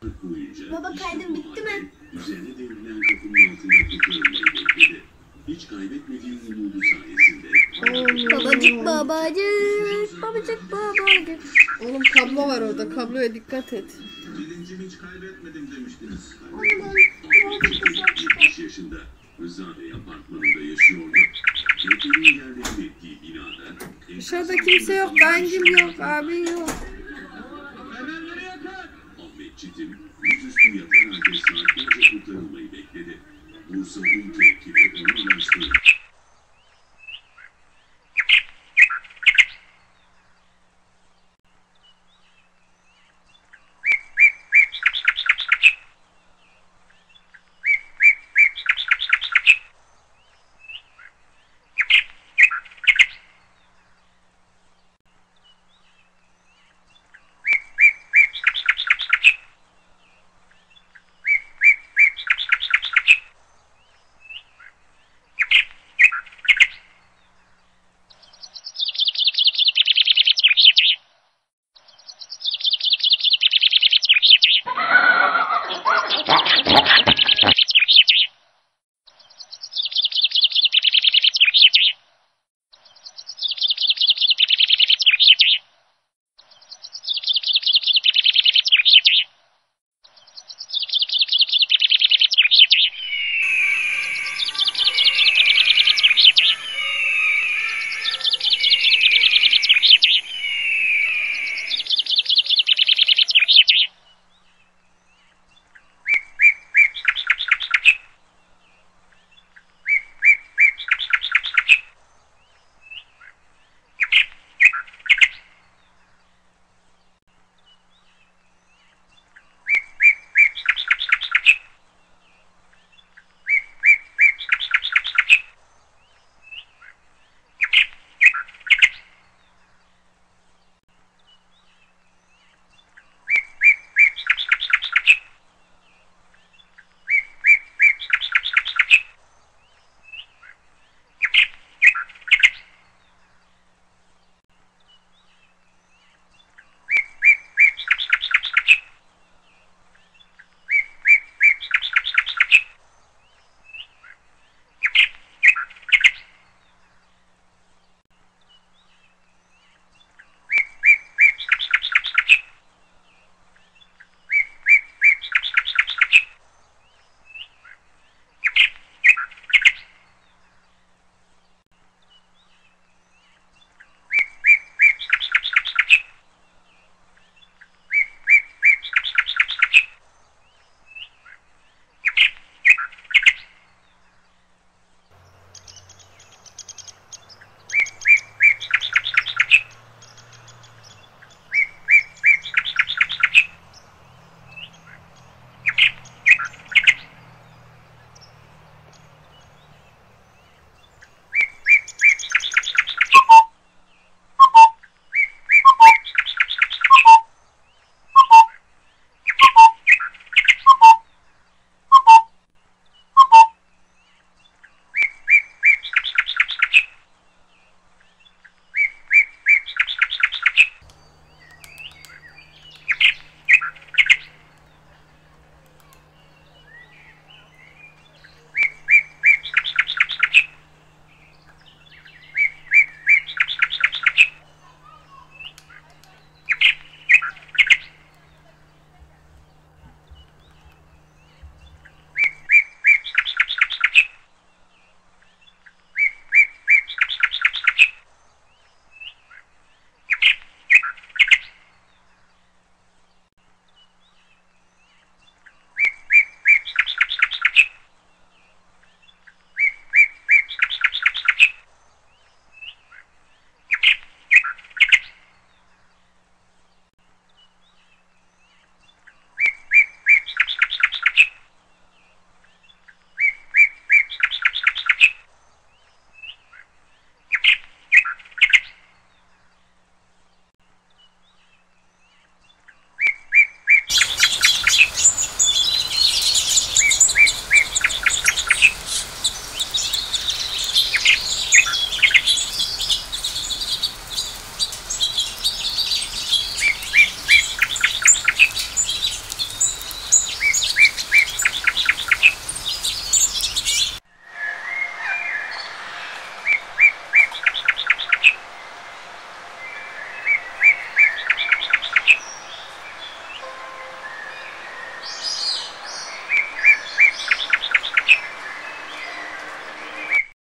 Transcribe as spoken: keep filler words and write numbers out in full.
saatlik boyunca Baba kaydım bitti mi? üzerine devrilen kapının altında kurtarılmayı bekledi. Hiç kaybetmediği umudu sayesinde Babacık babacık. Babacık babacık. Oğlum kablo var orada. Kabloya dikkat et. bilincimi hiç kaybetmedim demiştiniz. Onu ben yetmiş yaşında Rıza Bey apartmanında yaşıyordu. Göklerin yerlerini ettiği binada Dışarıda kimse yok. Bencim yok. Abin yok. Ahmet Çetin yüzüstü yatan halde saatlerce kurtarılmayı bekledi. Bursa Hulk ekibi ona